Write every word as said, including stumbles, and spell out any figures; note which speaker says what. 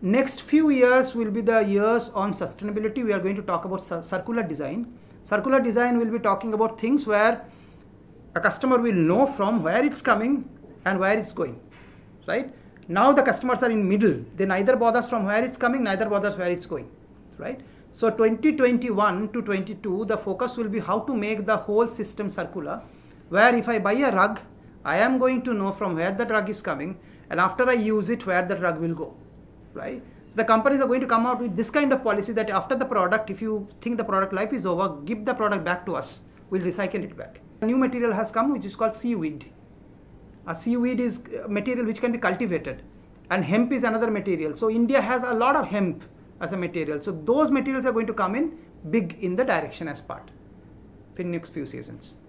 Speaker 1: next few years will be the years on sustainability. We are going to talk about circular design. Circular design will be talking about things where a customer will know from where it's coming and where it's going, right? Now the customers are in middle. They neither bothers from where it's coming, neither bothers where it's going, right? So twenty twenty-one to twenty-two, the focus will be how to make the whole system circular, where if I buy a rug, I am going to know from where the rug is coming, and after I use it, where the rug will go, right? So the companies are going to come out with this kind of policy that after the product, if you think the product life is over, give the product back to us. We'll recycle it back. A new material has come, which is called seaweed. A seaweed is a material which can be cultivated, and hemp is another material. So India has a lot of hemp as a material. So those materials are going to come in big in the direction as part in next few seasons.